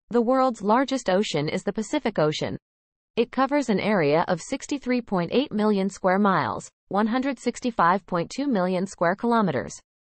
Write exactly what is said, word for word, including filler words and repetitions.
The world's largest ocean is the Pacific Ocean. It covers an area of sixty-three point eight million square miles, one hundred sixty-five point two million square kilometers.